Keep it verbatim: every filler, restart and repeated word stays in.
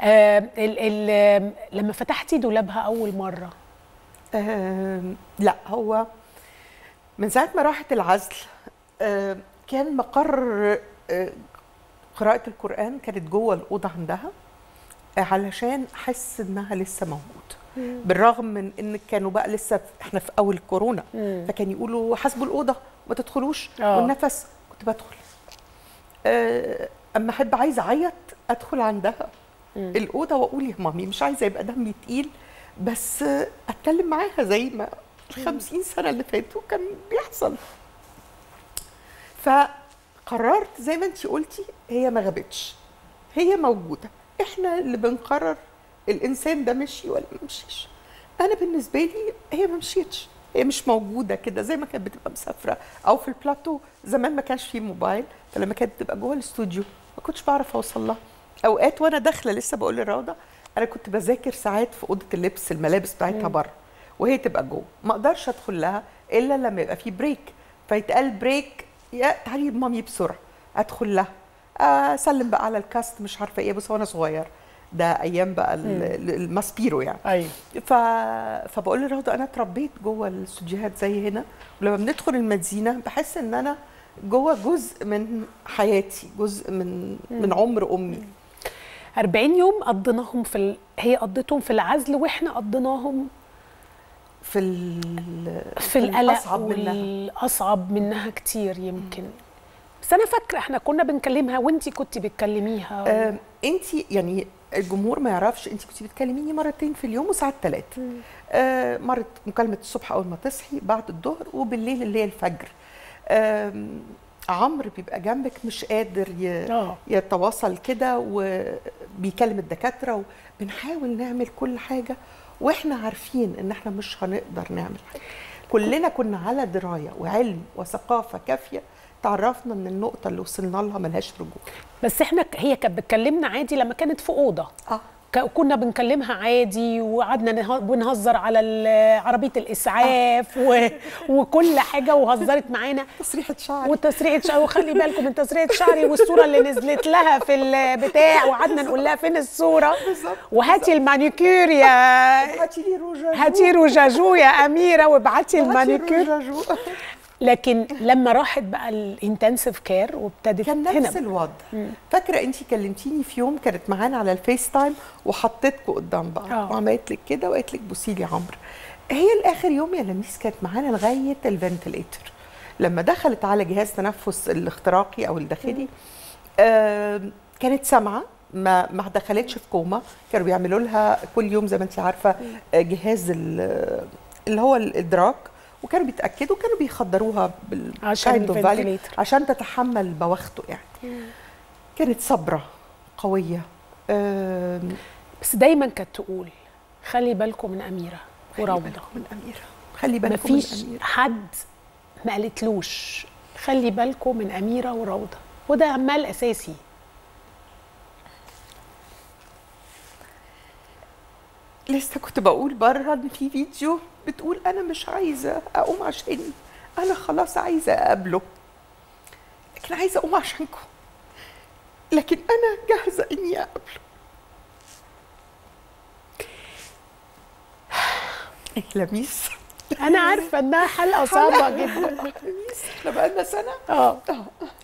آه ال ال لما فتحتي دولابها اول مره؟ آه لا، هو من ساعه ما راحت العزل آه كان مقر آه قراءه القران كانت جوه الاوضه عندها، آه علشان احس انها لسه موجوده، بالرغم من ان كانوا بقى لسه احنا في اول كورونا، مم. فكان يقولوا حاسبوا الاوضه ما تدخلوش، أوه. والنفس كنت بدخل. آه اما احب عايزه اعيط ادخل عندها مم. الاوضه واقول يا مامي مش عايزه يبقى دمي تقيل، بس آه اتكلم معاها زي ما الخمسين سنه اللي فاتوا كان بيحصل. فقررت زي ما انتي قلتي، هي ما غابتش، هي موجوده، احنا اللي بنقرر الانسان ده مشي ولا ما مشيش. انا بالنسبه لي هي ما مشيتش، هي مش موجوده كده زي ما كانت بتبقى مسافره او في البلاتو. زمان ما كانش فيه موبايل، فلما كانت بتبقى جوه الاستوديو ما كنتش بعرف اوصل لها. اوقات وانا داخله لسه بقول لراوده انا كنت بذاكر ساعات في اوضه اللبس، الملابس بتاعتها بره وهي تبقى جوه، ما اقدرش ادخل لها الا لما يبقى فيه بريك، فيتقال بريك يا تعالي مامي بسرعه ادخل لها اسلم بقى على الكاست مش عارفه ايه. بس وانا صغير ده ايام بقى الماسبيرو يعني. ايوه. ف... فبقول لراوده انا اتربيت جوه الاستوديوهات زي هنا، ولما بندخل المدينه بحس ان انا جوه جزء من حياتي، جزء من مم. من عمر امي. أربعين يوم قضيناهم في ال... هي قضيتهم في العزل واحنا قضيناهم في ال... في القلق والاصعب منها كتير يمكن. بس انا فاكره احنا كنا بنكلمها وانتي كنتي بتكلميها و... آه، انتي يعني الجمهور ما يعرفش انتي كنتي بتكلميني مرتين في اليوم وساعات ثلاثه. آه مره مكالمه الصبح اول ما تصحي، بعد الظهر، وبالليل اللي هي الفجر. آه عمرو بيبقى جنبك مش قادر ي... يتواصل كده، وبيكلم الدكاتره، وبنحاول نعمل كل حاجه واحنا عارفين ان احنا مش هنقدر نعمل حاجه. كلنا كنا على درايه وعلم وثقافه كافيه تعرفنا ان النقطه اللي وصلنا لها ملهاش رجوع. بس احنا هي كانت بتكلمنا عادي لما كانت في اوضه. اه كنا بنكلمها عادي، وقعدنا بنهزر على عربيه الاسعاف و... وكل حاجه، وهزرت معانا تسريحه شعري وتسريحه شعري، وخلي بالكم من تسريحه شعري، والصوره اللي نزلت لها في البتاع، وقعدنا نقول لها فين الصوره، وهاتي المانيكير يا هاتي لي روجاجو، هاتي روجاجو يا اميره، وابعتي المانيكير. لكن لما راحت بقى الانتنسيف كير وابتدت كان نفس الوضع. فاكره انت كلمتيني في يوم كانت معانا على الفيس تايم وحطيتكم قدام بعض وعملت لك كده وقالت لك بصي لي عمرو. هي الاخر يوم يا لميس كانت معانا لغايه الفنتليتر. لما دخلت على جهاز تنفس الاختراقي او الداخلي آه كانت سامعه، ما ما دخلتش في كوما. كانوا بيعملوا لها كل يوم زي ما انت عارفه جهاز اللي هو الادراك، وكانوا بيتاكدوا، كانوا بيخدروها عشان عشان تتحمل بواخته يعني. مم. كانت صبره قويه. بس دايما كانت تقول خلي بالكم من اميره وروضه، خلي بالكم من اميره، خلي بالكم من اميره. مفيش حد ما قالتلوش خلي بالكم من اميره وروضه، وده عمال اساسي. لسه كنت بقول بره ان في فيديو بتقول انا مش عايزه اقوم عشاني، انا خلاص عايزه اقابله، لكن عايزه اقوم عشانكم، لكن انا جاهزه اني اقابله. ايه لميس، انا عارفه انها حلقه صعبه جدا. لميس احنا بقالنا سنه اه